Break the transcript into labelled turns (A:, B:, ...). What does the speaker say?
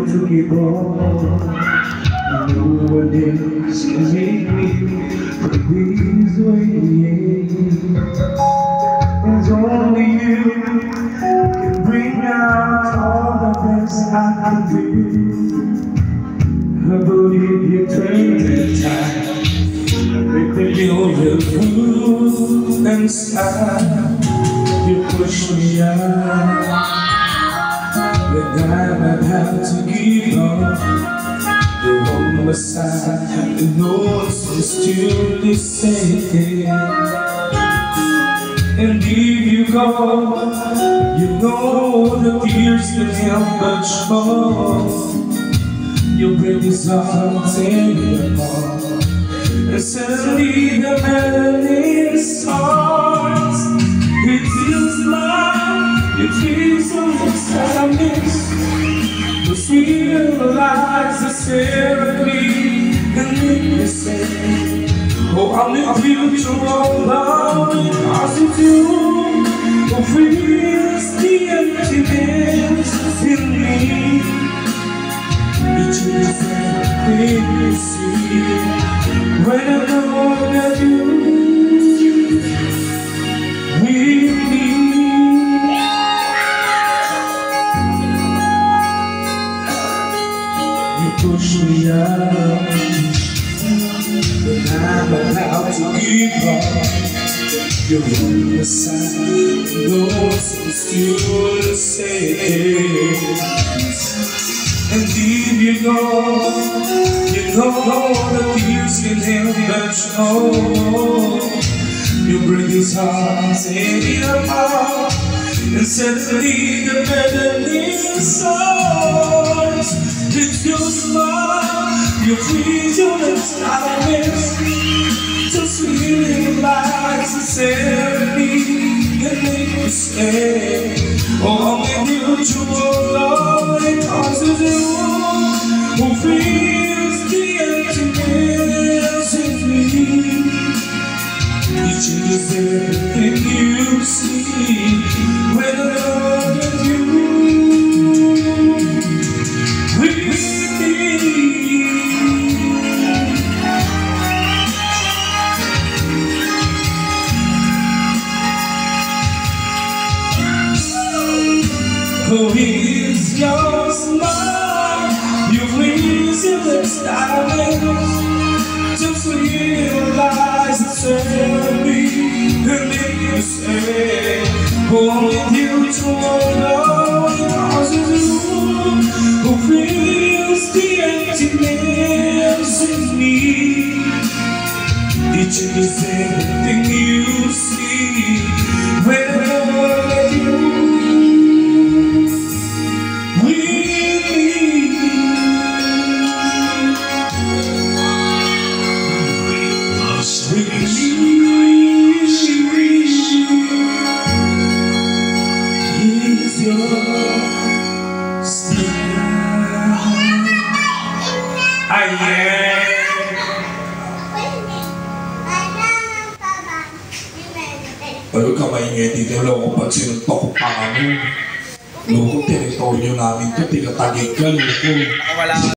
A: to keep on. You know what else can make me from these ways. It's only you can bring out all the best I can do. I believe you turn the time, make the guilt through inside. You push me out, but I might have to give up. You're on my side, and no one seems to listen. And if you go, you know the tears can help much more. You break his heart, tear it apart, and suddenly the melody starts. It feels like you feel so sadness. The sweet lies the serenity and make me say, oh, I'm with you to all love because you do. Oh, feels the emptiness in me. Each of the things you see when I know that you with me. You push me out, but I'm allowed to give up. You're on the side, no seems to say. And if you know the tears can help much more. You break his heart, tear it apart, and suddenly the melody starts. It's your smile, you freeze your lips, I miss. Just feeling like sincerity can make me stay. Oh, I'm mutual love, because it's you who feels the emptiness in me. Each is everything you see when I look at you. With me, who is your smile? You freeze your lips, just realize it's me and make you say, oh, with you to know because it's you who feels the emptiness in me. Each is everything you see when I look at you. He's your smile. Baru ka maingay dito, loko pag sinuntok pa kami. Loko, teritoryo namin ito, tigatagig ka, loko.